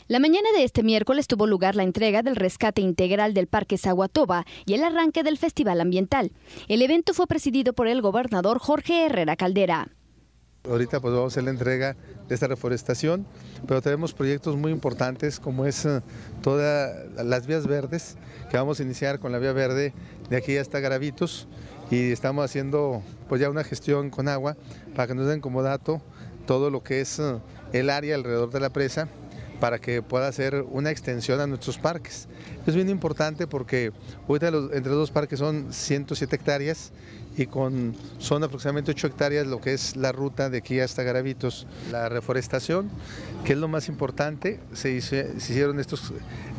La mañana de este miércoles tuvo lugar la entrega del rescate integral del Parque Zaguatoba y el arranque del Festival Ambiental. El evento fue presidido por el gobernador Jorge Herrera Caldera. Ahorita pues vamos a hacer la entrega de esta reforestación, pero tenemos proyectos muy importantes como es todas las vías verdes, que vamos a iniciar con la vía verde de aquí hasta Garavitos, y estamos haciendo pues ya una gestión con agua para que nos den como dato todo lo que es el área alrededor de la presa, para que pueda hacer una extensión a nuestros parques. Es bien importante porque ahorita entre los dos parques son 107 hectáreas y son aproximadamente 8 hectáreas lo que es la ruta de aquí hasta Garavitos. La reforestación, que es lo más importante, se hicieron estos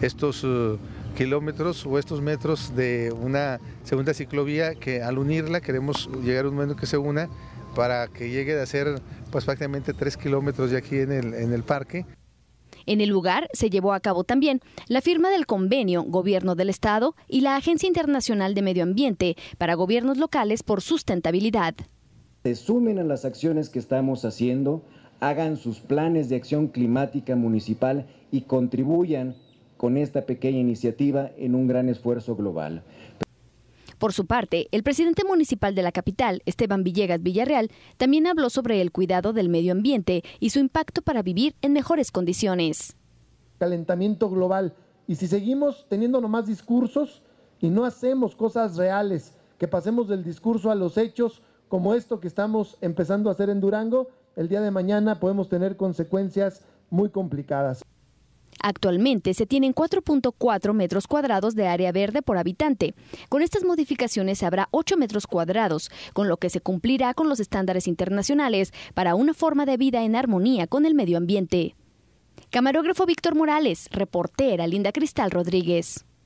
kilómetros o estos metros de una segunda ciclovía que al unirla queremos llegar a un momento que se una para que llegue a ser pues prácticamente 3 kilómetros de aquí en el parque. En el lugar se llevó a cabo también la firma del convenio Gobierno del Estado y la Agencia Internacional de Medio Ambiente para Gobiernos Locales por Sustentabilidad. Se sumen a las acciones que estamos haciendo, hagan sus planes de acción climática municipal y contribuyan con esta pequeña iniciativa en un gran esfuerzo global. Por su parte, el presidente municipal de la capital, Esteban Villegas Villarreal, también habló sobre el cuidado del medio ambiente y su impacto para vivir en mejores condiciones. Calentamiento global. Y si seguimos teniendo nomás discursos y no hacemos cosas reales, que pasemos del discurso a los hechos, como esto que estamos empezando a hacer en Durango, el día de mañana podemos tener consecuencias muy complicadas. Actualmente se tienen 4.4 metros cuadrados de área verde por habitante. Con estas modificaciones habrá 8 metros cuadrados, con lo que se cumplirá con los estándares internacionales para una forma de vida en armonía con el medio ambiente. Camarógrafo Víctor Morales, reportera Linda Cristal Rodríguez.